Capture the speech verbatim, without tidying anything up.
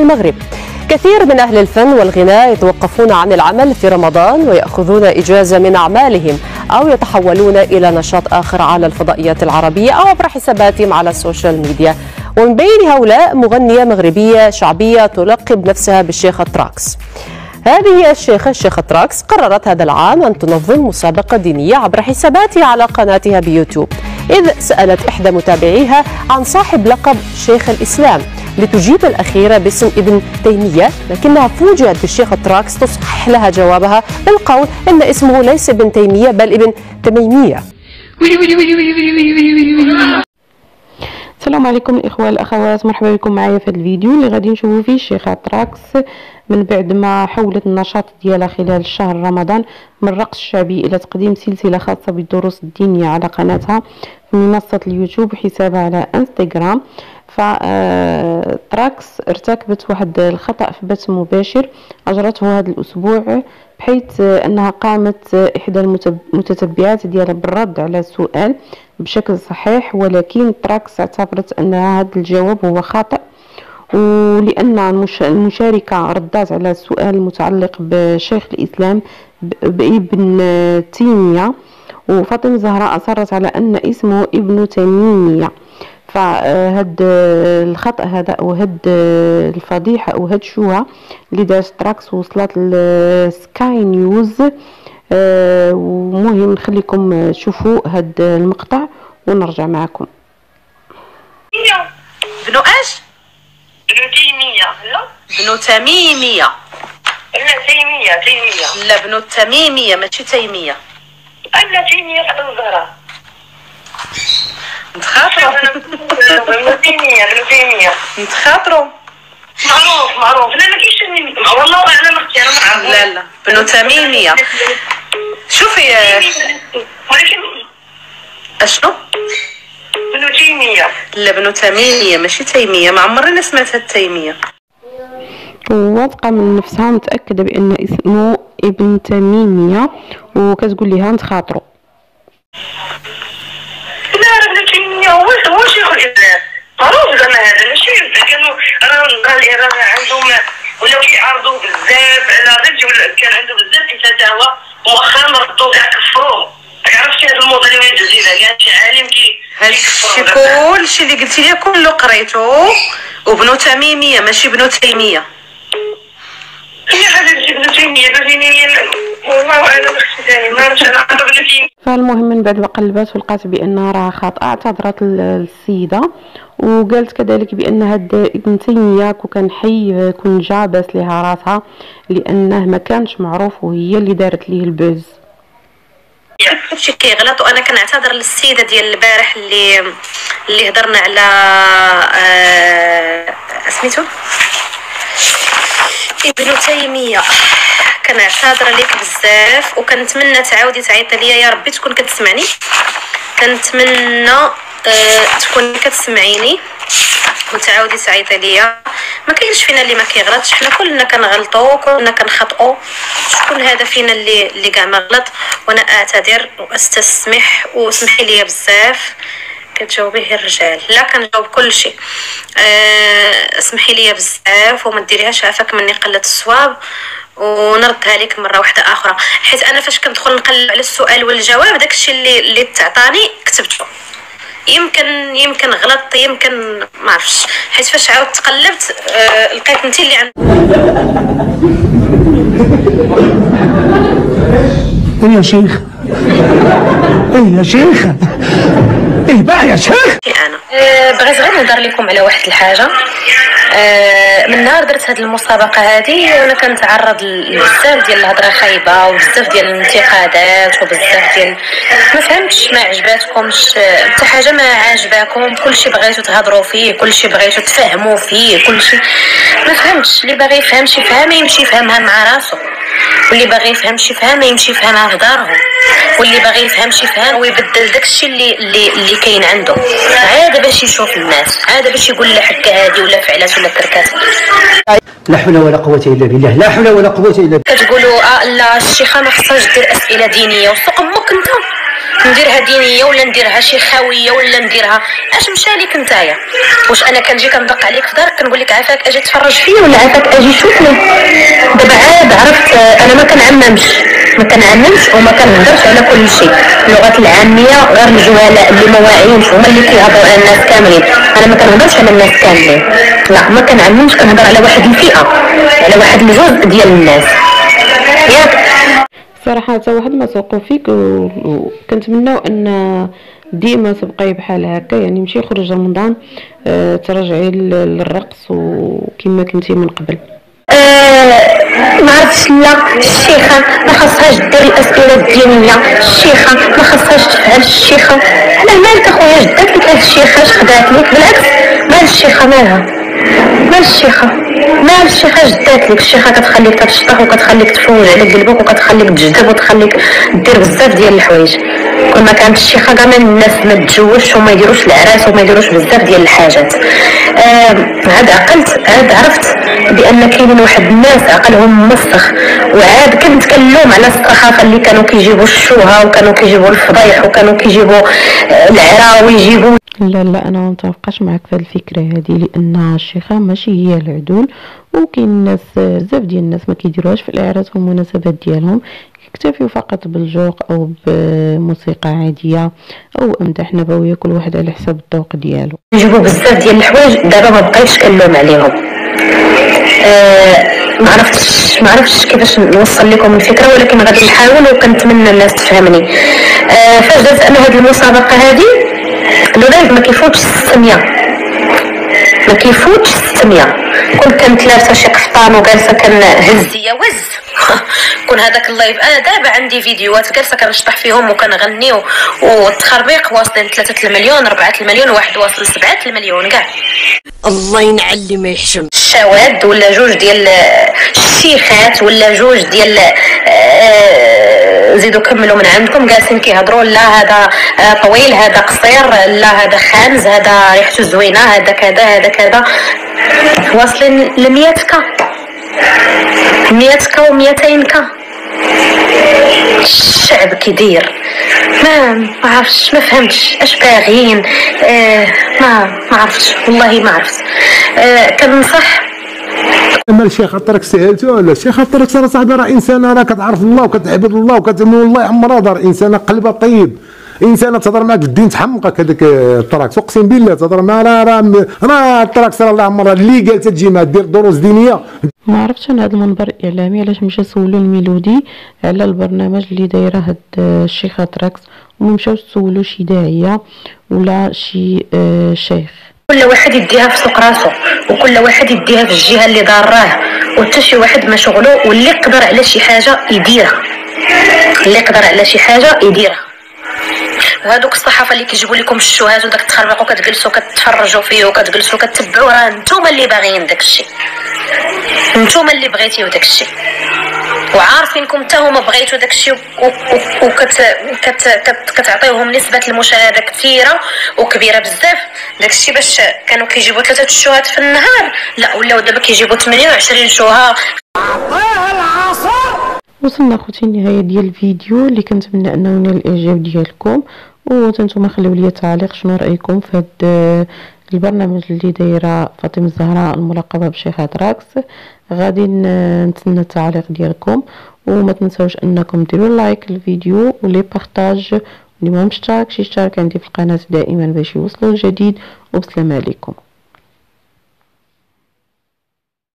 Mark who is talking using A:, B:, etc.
A: المغرب. كثير من أهل الفن والغناء يتوقفون عن العمل في رمضان ويأخذون إجازة من أعمالهم أو يتحولون إلى نشاط آخر على الفضائيات العربية أو عبر حساباتهم على السوشيال ميديا. ومن بين هؤلاء مغنية مغربية شعبية تلقب نفسها بالشيخة تراكس. هذه الشيخة الشيخة تراكس قررت هذا العام أن تنظم مسابقة دينية عبر حساباتها على قناتها بيوتيوب، إذ سألت إحدى متابعيها عن صاحب لقب شيخ الإسلام لتجيب الأخيرة باسم ابن تيمية، لكنها فوجئت بالشيخة تراكس تصحح لها جوابها بالقول إن اسمه ليس ابن تيمية بل ابن تميمية.
B: السلام عليكم الاخوه الاخوات، مرحبا بكم معايا في الفيديو اللي غادي نشوفوا فيه الشيخه تراكس من بعد ما حولت النشاط ديالها خلال شهر رمضان من الرقص الشعبي الى تقديم سلسله خاصه بالدروس الدينيه على قناتها في منصه اليوتيوب وحسابها على انستغرام. فتراكس ارتكبت واحد الخطأ في بث مباشر أجرته هذا الأسبوع، بحيث أنها قامت إحدى المتتبعات ديالها بالرد على السؤال بشكل صحيح، ولكن تراكس اعتبرت أن هذا الجواب هو خاطئ، ولأن المشاركة ردت على السؤال المتعلق بشيخ الإسلام بابن تيمية، وفاطمة زهراء أصرت على أن اسمه ابن تيمية. فهاد الخطأ هذا او هاد الفضيحه او هاد الشوهه اللي دارت تراكس وصلت لسكاي نيوز. ومهم نخليكم تشوفوا هاد المقطع ونرجع معكم.
C: بنو اش؟
D: بنو تيمية. لا
C: بنو تميمية.
D: لا تيمية تيمية.
C: لا بنو تميمية ماشي تيمية.
D: لا تيمية فاطمة الزهراء.
C: نتخاطروا.
D: بنو تيمية بنو تيمية.
C: نتخاطروا.
D: معروف معروف. لا ما كاينش والله اعلم اختي انا ما عرفت.
C: لا لا بنو تميمية. شوفي
D: ولكن
C: اشنو؟
D: بنو تيمية.
C: لا بنو تميمية ماشي تيمية، ما عمرنا سمعت هاد تيمية.
B: واثقة من نفسها متأكدة بأن اسمه ابن تميمية وكتقول لها نتخاطروا.
D: لا راه بنو تيمية هو هو شيخ الإسلام معروف زعما هذا ماشي كانوا راه راه عندهم ولاو كيعارضوا بزاف على غير كان عنده بزاف الفتاوى ومؤخرا ردوا كاع كفروه. عرفتي هذا الموضوع اللي ولات جديده يعني شي عالم كي
C: هادشي كلشي اللي قلتي لي كله قريتو، وبنو تميمية ماشي بنو تيمية.
D: هي حبيبتي بنو تيمية بنو تيمية والله اعلم اختي ثاني ما نعرفش انا عارفه بنو تيمية.
B: فالمهم من بعد ما قلبات ولقات بانها راه خاطئه اعتذرت للسيده، وقالت كذلك بان هاد ابن تيميه كون كان حي كون جا باس ليها راسها لانه ما كانش معروف وهي اللي دارت ليه البوز.
C: كلشي كيغلط، وانا كنعتذر للسيده ديال البارح اللي اللي هضرنا على آه سميتو ابن تيميه. كنعتذر ليك بزاف وكنتمنى تعاودي تعيطي ليا، يا ربي تكون كتسمعني، كنتمنى أه تكون كتسمعيني وتعاودي تعيطي ليا. ما كاينش فينا اللي ما كيغلطش، حنا كلنا كنغلطوا كلنا كنخطئوا، شكون هذا فينا اللي اللي كاع ما غلط؟ وانا اعتذر واستسمح وسمحي لي بزاف. كتجاوبي غير الرجال، لا كنجاوب كل شيء. أه اسمحي لي بزاف وما ديريهاش عافاك مني قله الصواب، ونردها لك مره واحده اخرى، حيت انا فاش كندخل نقلب على السؤال والجواب داكشي اللي اللي تعطاني كتبته. يمكن يمكن غلط يمكن ما عرفتش، حيت فاش عاودت تقلبت آه لقيت انت اللي عند.
E: ايه يا شيخ ايه يا شيخ ايه بقى يا شيخ.
C: انا أه بغيت غير نهضر لكم على واحد الحاجه. أه من نهار درت هذه المسابقه هذه وانا كنتعرض لبزاف ديال الهضره خايبه وبزاف ديال الانتقادات وبزاف ديال ما فهمتش، ما عجباتكمش حتى حاجه، ما عاجباكم، كلشي بغيتو تهضروا فيه، كلشي بغيتو تفهموا فيه، كلشي ما فهمتش. اللي باغي يفهم شي فهمه يمشي يفهمها مع راسو، واللي باغي يفهم شي فهمه يمشي يفهمها في دارهم، واللي باغي يفهم شي فهم ويبدل داكشي اللي اللي اللي كاين عنده، عاد باش يشوف الناس، عاد باش يقول لا حكا هادي ولا فعلات ولا تركات.
E: لا حول ولا قوه الا بالله، لا حول ولا قوه الا بالله.
C: كتقولوا اه لا الشيخه ما خصهاش دير اسئله دينيه، وسوق امك انت نديرها دينيه ولا نديرها شيخاويه ولا نديرها اش مشى لك نتايا؟ واش انا كنجي كندق عليك في دارك كنقول لك عافاك اجي تفرج فيا ولا عافاك اجي شوفني؟ دابا عاد عرفت انا ما كنعممش ما كنعممش وما كنهضرش على كل شيء. اللغه العاميه غير الجهلاء اللي ما واعيينش هما اللي كيهضروا على الناس كاملين. انا ما كنهضرش على الناس كاملين، لا ما كنعممش، كنهضر على واحد الفئه، على واحد الجزء ديال الناس ياك.
B: صراحه حتى واحد ما سوقوا فيك، وكنتمناو ان ديما تبقاي بحال هكا، يعني ماشي يخرج رمضان أه ترجعي للرقص وكما كنتي من قبل.
C: أه ما عرفتش، لا الشيخه ما خاصهاش دير الاسئله الدينيه، الشيخه ما خاصهاش تفعل، الشيخه على مالك اخويا جدات لك هاد الشيخه اش خدات لك؟ بالعكس مال الشيخه مالها مال الشيخه مال الشيخه جدات لك. الشيخه كتخليك تشطح وكتخليك تفوج على قلبك وكتخليك تجذب وتخليك دير بزاف ديال الحوايج. كل ما كانت الشيخه كاع الناس ما تتزوجش وما يديروش العراس وما يديروش بزاف ديال الحاجات. آه عاد عقلت عاد عرفت بان كاينين واحد الناس عقلهم مسخ، وعاد كنتكلم على الصحافه اللي كانوا كيجيبوا الشوهه وكانوا كيجيبوا الفضايح وكانوا كيجيبوا العرا ويجيبوا.
B: لا لا انا ما متفقاش معك في الفكره هذه، لان الشيخه ماشي هي العدول، وكاين الناس بزاف ديال الناس ما كيديروهاش في الاعراس والمناسبات ديالهم، يكتفيوا فقط بالجوق او بموسيقى عاديه او امدح نبويه، كل واحد على حسب الذوق ديالو.
C: يجيبوا بزاف ديال الحوايج دابا ما بقيتش كنلوم عليهم. أه ما عرفتش ما عرفتش كيفاش نوصل لكم الفكره، ولكن غادي نحاول وكنتمنى الناس تفهمني. أه فاش دازت انا هذه المسابقه هذه اللايف ما كيفوتش ستمية ما كيفوتش ستمية كنت كنت لابسه شي قفطان وجالسه كنهز يا وز كون هذاك اللايف انا دابا عندي فيديوهات جالسه كنشطح فيهم وكنغني والتخربيق واصلين ثلاثة المليون أربعة المليون واحد واصل سبعة المليون كاع.
F: الله ينعل اللي ما يحشم.
C: الشواذ ولا جوج ديال الشيخات ولا جوج ديال زيدوا كملوا من عندكم جالسين كيهضروا لا هذا طويل هذا قصير لا هذا خانز هذا ريحته زوينه هذا كذا هذا كذا، واصلين ل مية كا مية كا وميتين كا. الشعب كيدير ما ما عرفتش ما فهمتش اش باغيين. آه ما ما عرفتش والله ما عرفت. آه كنصح
G: اما الشيخ الطريق سهلته ولا الشيخ الطريق راه صاحبي راه انسانه راه كتعرف الله وكتعبد الله وكتمن الله عمرها دار انسانه قلبها طيب، انسانه تهضر معك الدين تحمقك. هذاك الطراكس اقسم بالله تهضر مع راه راه راه الطراكس راه الله عمرها اللي قالت تجي ما دير دروس دينيه.
B: ما عرفتش انا هذا المنبر الاعلامي علاش مشى سولوا الميلودي على البرنامج اللي دايره هاد الشيخه طراكس وما مشاوش سولوا شي داعيه ولا شي آه شيخ.
C: كل واحد يديها في سوق راسو وكل واحد يديها في الجهه اللي داراه، وحتى شي واحد ما شغله، واللي يقدر على شي حاجه يديرها اللي يقدر على شي حاجه يديرها. وهذوك الصحافه اللي كيجيبوا لكم الشوهات وداك التخربيق وكتجلسوا كتفرجوا فيه وكتجلسوا كتبعوا، راه نتوما اللي باغيين داك الشيء، نتوما اللي بغيتيو داك الشيء وعارفينكم حتى هما بغيتوا داك الشيء وكت كت كتعطيوهم نسبه المشاهده كثيره وكبيره بزاف. داك الشيء باش كانوا كيجيبوا ثلاثه الشوهات في النهار لا ولاو دابا كيجيبوا ثمانية وعشرين شوهه.
B: وصلنا خوتي النهايه ديال الفيديو اللي كنتمنى انه ينال الاعجاب ديالكم، وانتم خليو لي تعليق شنو رايكم في هذا البرنامج اللي دايره فاطمه الزهراء الملقبه بشيخه طراكس. غادي نتسنى التعليق ديالكم، وما تنساوش انكم ديروا لايك للفيديو ولي بارطاج، اللي ما مشتركش يشترك عندي في القناه دائما باش يوصلوا الجديد. وبسلام عليكم.